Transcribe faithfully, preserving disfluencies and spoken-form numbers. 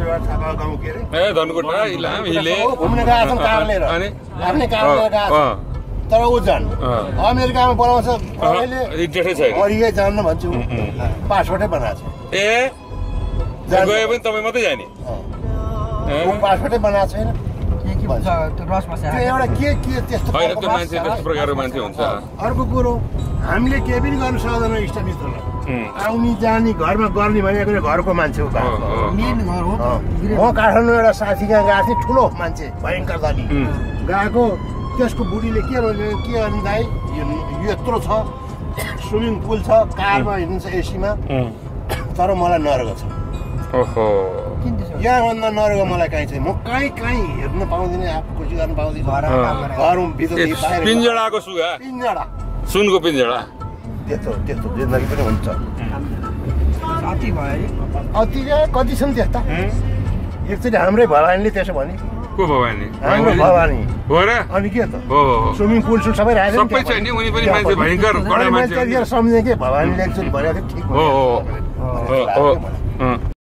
परिवार थापा गाउँ के रे ए धनकुटा इलाम हिले घुम्न गएका छन् कार लिएर अनि आफ्नै कार लिएर गएका छन् तर ऊ जान अमेरिकामा बोलाउँछ अहिले जेठै छैन परियै जान्न भन्छु पासपोर्टै बनाएको छ ए गए पनि तपाईँ मात्रै जाने पासपोर्टै बनाएको छैन एउटा के के त्यस्तो होइन त्यो मान्छे त्यस्तो प्रकारको मान्छे हुन्छ अर्को कुरो हामीले केही पनि गर्नु सक्दैन इष्टमित्रलाई आउने जाने घरमा गर्ने भनेको घरको मान्छे हो म काठमाडौँ एउटा साथी कहाँ गएको थिएँ ठुलो मान्छे भयङ्कर धनी गएको त्यसको बुढीले के भन्यो के भन्नु दाइ यो यत्रो छ स्विमिङ पुल छ कारमा हिँड्नु छ एसीमा तर मलाई नर्ग छ ओहो यहाँभन्दा नर्ग मलाई कहीँ छैन म कहीँ कहीँ हेर्न पाउँदिनँ आफू खुसी गर्न पाउँदिनँ घरमा भित्र पिन्जडाको सुगा पिन्जडा सुनको पिन्जडा त्यस्तो त्यस्तो जिन्दगी पनि हुन्छ अति भयो अति कति छन् त्यस्ता एकचोटि हाम्रै भवानीले त्यसो भने को भवानी हाम्रो भवानी हो र अनि के त हो स्विमिङ पुल सुल सबै राखेको सबै छ नि उनी पनि मान्छे भयङ्कर बडा मान्छे सम्झेँ कि भवानीले एकचोटि भनेको थियो ठिक हो हो हो